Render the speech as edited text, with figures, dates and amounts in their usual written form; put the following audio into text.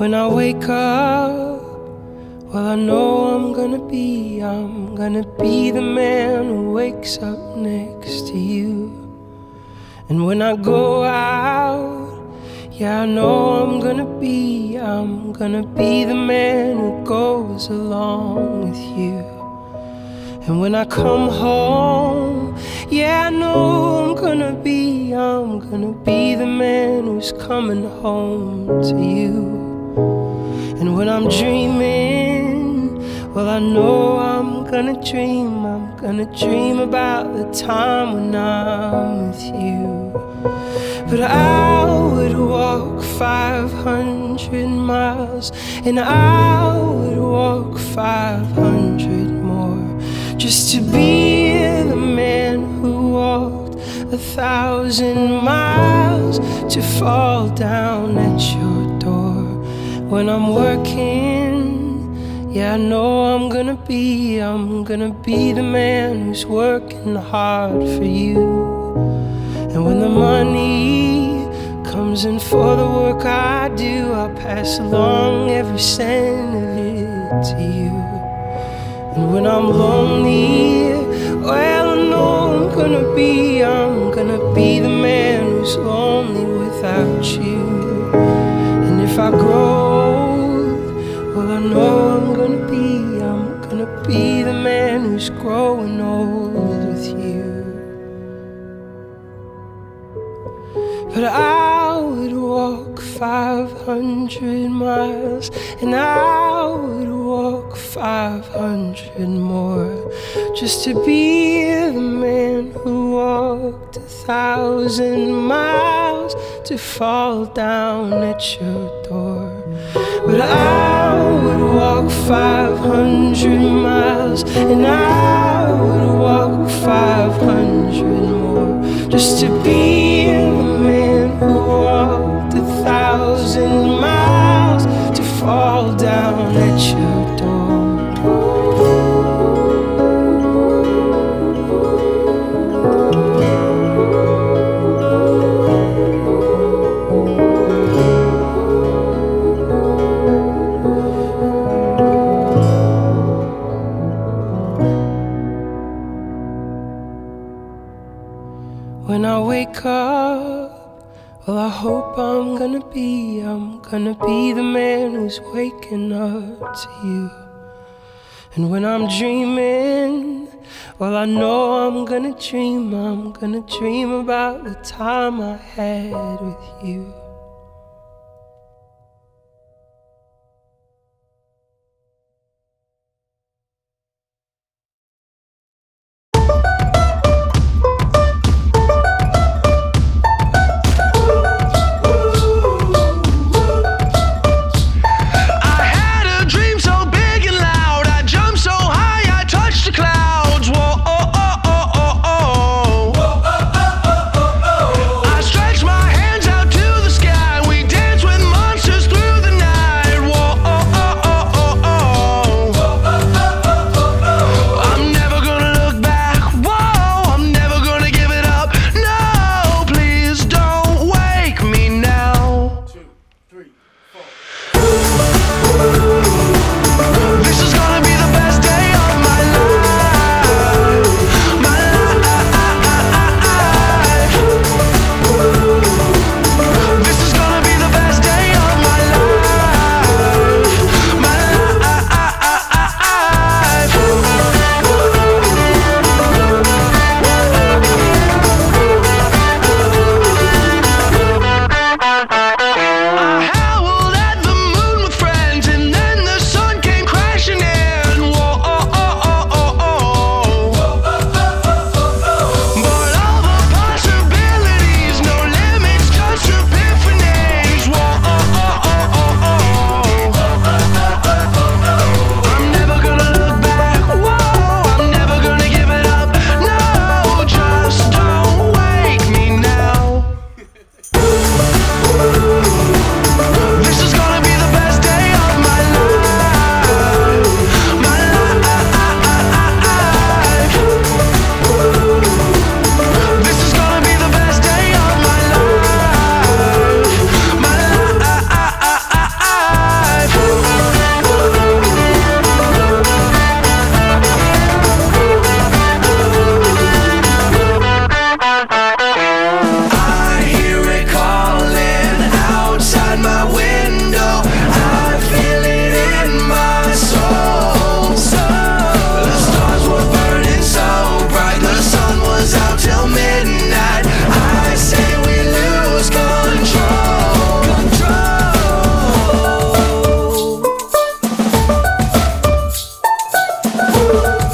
when I wake up, well, I know I'm gonna be the man who wakes up next to you. And when I go out, yeah, I know I'm gonna be the man who goes along with you. And when I come home, yeah, I know I'm gonna be the man who's coming home to you. And when I'm dreaming, well, I know I'm gonna dream about the time when I'm with you. But I would walk 500 miles, and I would walk 500 more, just to be the man who walked 1,000 miles, to fall down at your door. When I'm working, yeah, I know I'm gonna be the man who's working hard for you. And when the money comes in for the work I do, I'll pass along every cent of it to you. And when I'm lonely, well, I know I'm gonna be the man who's lonely without you. And if I grow old, well, I know I'm gonna be the man who's growing old with you. But I would walk 500 miles, and I would walk 500 more, just to be the man who walked 1,000 miles, to fall down at your door. But I would walk 500 miles, and I would walk 500 more, just to be the man who walked 1,000 miles, to fall down at your door. When I wake up, well, I hope I'm gonna be the man who's waking up to you. And when I'm dreaming, well, I know I'm gonna dream about the time I had with you. I stretch my hands out to the sky. you.